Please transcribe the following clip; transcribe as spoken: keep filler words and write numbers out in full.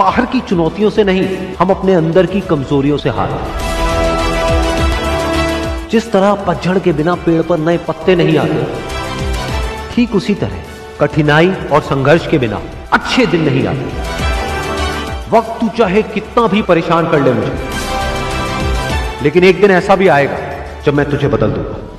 बाहर की चुनौतियों से नहीं, हम अपने अंदर की कमजोरियों से हारते। जिस तरह पतझड़ के बिना पेड़ पर नए पत्ते नहीं आते, ठीक उसी तरह कठिनाई और संघर्ष के बिना अच्छे दिन नहीं आते। वक्त तू चाहे कितना भी परेशान कर ले मुझे, लेकिन एक दिन ऐसा भी आएगा जब मैं तुझे बदल दूंगा।